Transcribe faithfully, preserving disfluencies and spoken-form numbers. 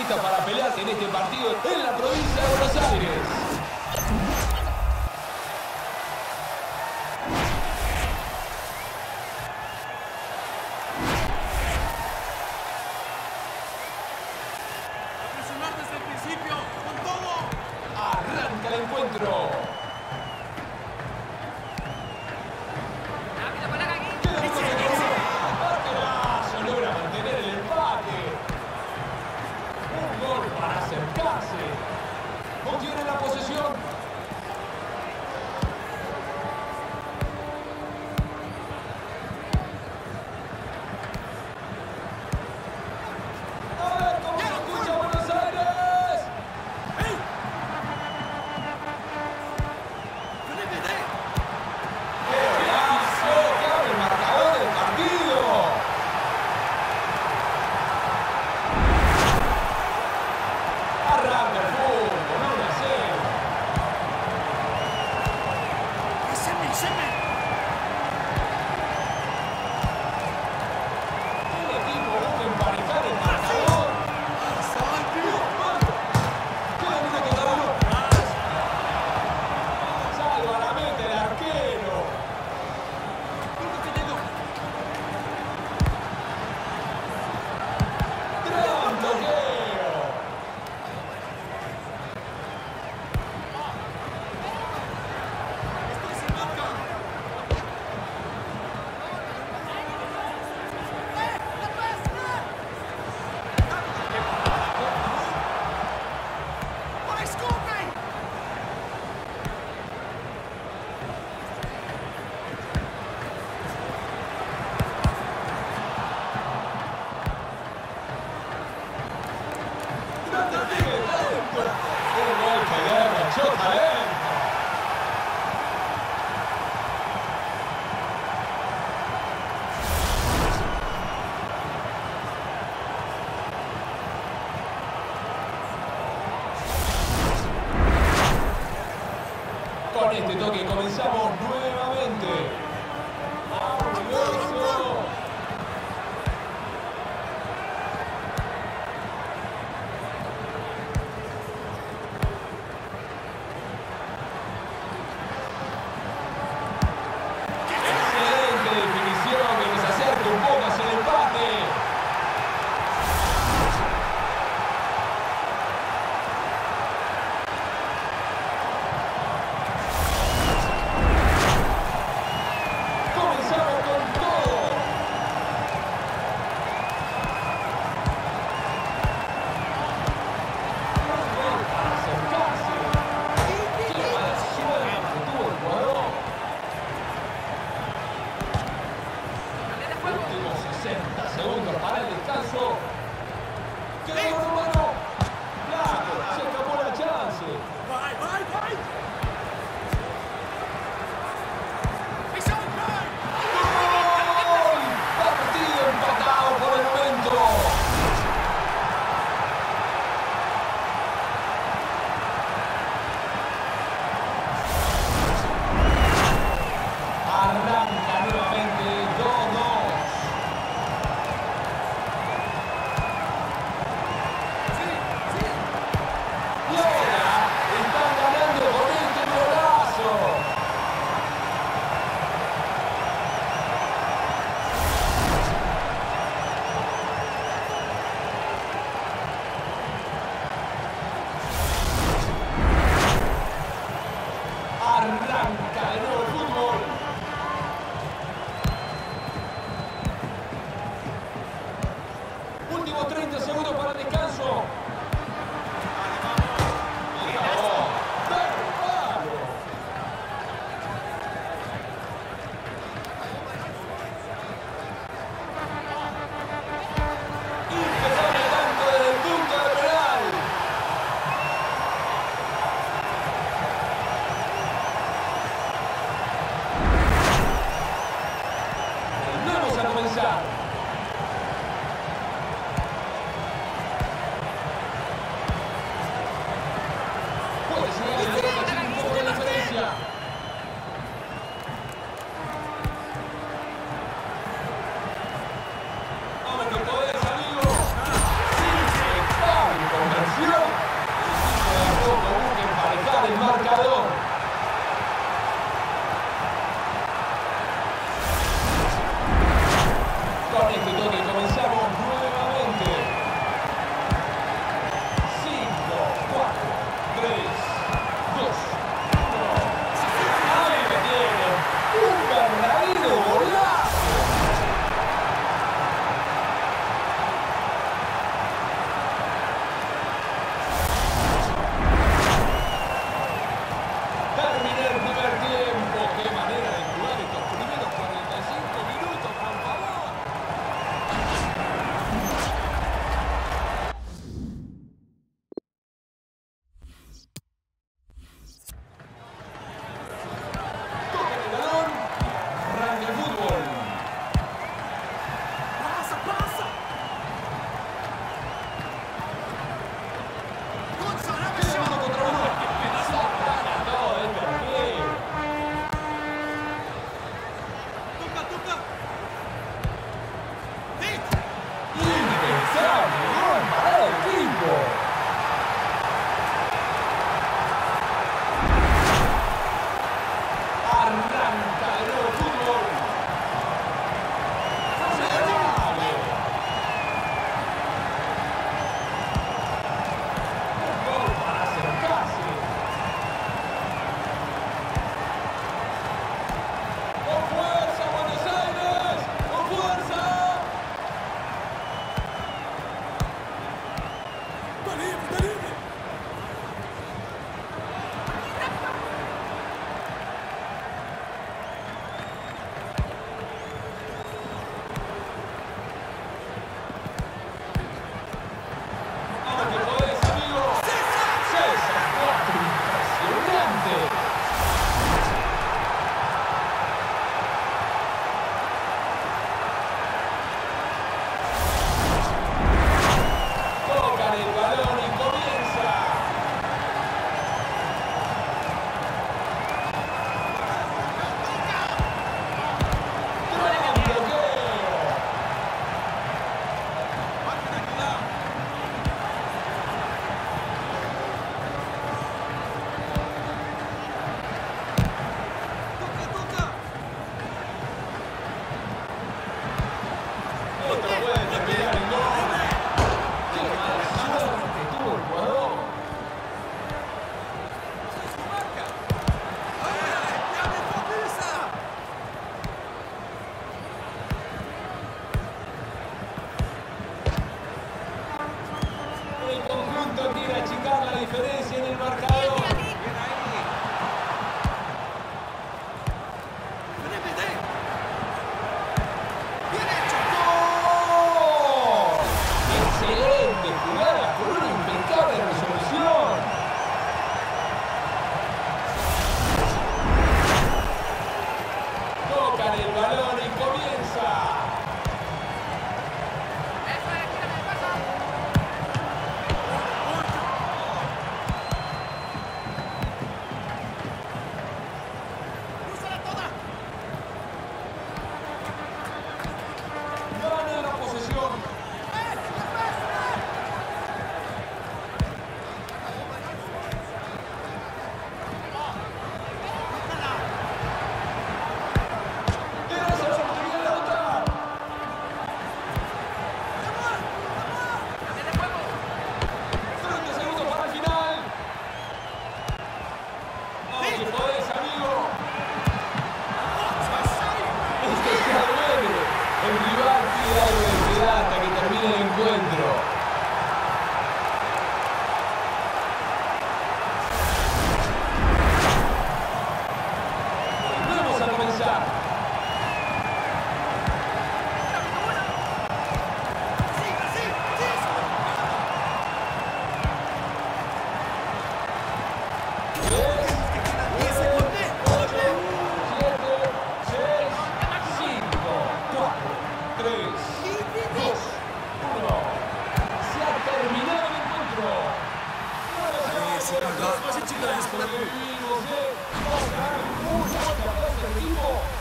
lista para pelear en este partido en la provincia de Buenos Aires. A presionar desde el principio, con todo. Arranca el encuentro. Logra mantener el empate. Un gol para acercarse. No tiene la posesión. A ver cómo se escucha Buenos Aires. ¡Qué golazo! ¡Que abre el marcador del partido! Arranca el fútbol, uno a cero. ¡Seme, seme! El equipo busca emparejar el marcador. Queda un minuto cada uno. Salva la meta el arquero. Gran bloqueo. ¡Estoy sin marca! ¡Vai, Scoopy! Gran despliegue de talento. Un gol que derrochó talento. Con este toque comenzamos nuevamente. ¡Fabuloso! Excelente definición que nos acerca un poco hacia el empate. Comenzamos con todo. Un gol para acercarse. ¡Qué mala suerte que tuvo el jugador! Últimos sesenta segundos para el descanso. ¡Qué gol, hermano! ¡Claro! Se escapó la chance. ¡Vai, vai, vai! ¡Es over! ¡Gol! Partido empatado por el momento. Arranca nuevamente dos dos. diferencia en el marcador. ¡Gol! ¡Excelente jugada con una impecable resolución! Tocan el balón y comienza. Gana la posesión. Tiene esa oportunidad de anotar. treinta segundos para el final. Vamos que podés, amigo. Esto se duele. El rival tira algo de piedad hasta que termine el encuentro. Volvemos a comenzar. Seguimos, eh. Vamos a dar mucha fuerza a este equipo.